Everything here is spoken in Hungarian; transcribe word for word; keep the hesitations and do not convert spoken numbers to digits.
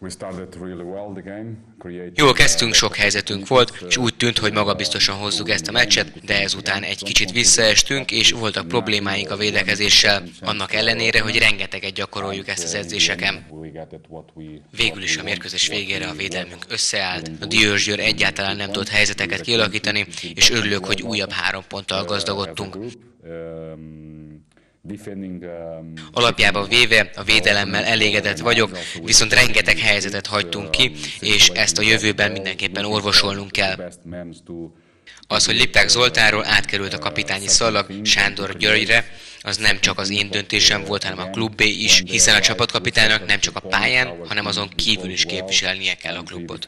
Jól kezdtünk, sok helyzetünk volt, és úgy tűnt, hogy magabiztosan hozzuk ezt a meccset, de ezután egy kicsit visszaestünk, és voltak problémáink a védekezéssel, annak ellenére, hogy rengeteget gyakoroljuk ezt az edzéseken. Végül is a mérkőzés végére a védelmünk összeállt, a Diósgyőr egyáltalán nem tudott helyzeteket kialakítani, és örülök, hogy újabb három ponttal gazdagodtunk. Alapjában véve a védelemmel elégedett vagyok, viszont rengeteg helyzetet hagytunk ki, és ezt a jövőben mindenképpen orvosolnunk kell. Az, hogy Lipták Zoltánról átkerült a kapitányi szalag Sándor Györgyre, az nem csak az én döntésem volt, hanem a klubé is, hiszen a csapatkapitánynak nem csak a pályán, hanem azon kívül is képviselnie kell a klubot.